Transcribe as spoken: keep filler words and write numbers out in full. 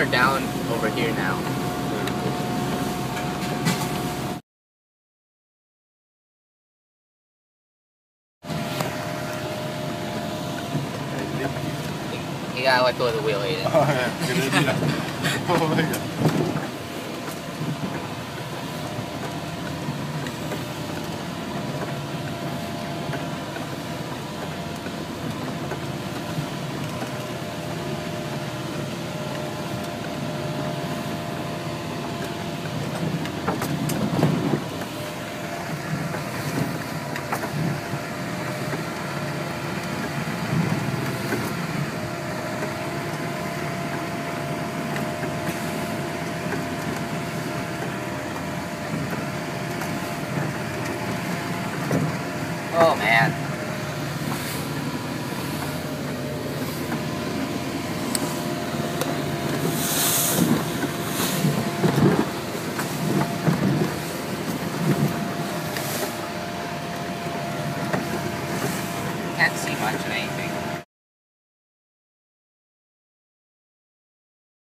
down over here now. You gotta let go of the wheel, Aiden. Oh, yeah. Good idea. Oh my god. Oh man.